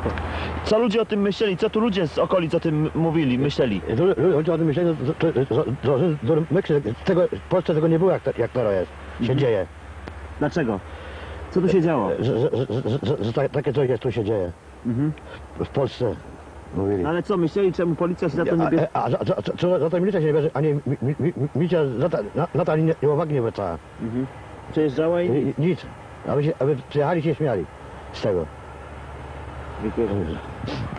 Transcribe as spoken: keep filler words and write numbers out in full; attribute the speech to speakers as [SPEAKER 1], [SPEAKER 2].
[SPEAKER 1] Co ludzie o tym myśleli? Co tu ludzie z okolic o tym mówili, myśleli?
[SPEAKER 2] Ludzie o tym myśleli, że, że, że, że, że myślę, tego, w Polsce tego nie było, jak, jak teraz jest, się
[SPEAKER 1] Mhm.
[SPEAKER 2] dzieje.
[SPEAKER 1] Dlaczego? Co tu się działo?
[SPEAKER 2] Że, że, że, że, że, że tak- takie coś jest, tu się dzieje.
[SPEAKER 1] Mhm.
[SPEAKER 2] W Polsce mówili.
[SPEAKER 1] No ale co, myśleli, czemu policja się za to nie bierze?
[SPEAKER 2] A, a, a za, za, za, za to milicja się nie bierze, ani mi, mi, mi, milicja za to, na, na to nie, nie uwagi nie zwracała.
[SPEAKER 1] Mhm. Przejeżdżała i...
[SPEAKER 2] Ni- Nic. A my, się, a my przyjechali się śmiali z tego.
[SPEAKER 1] Dziękuję.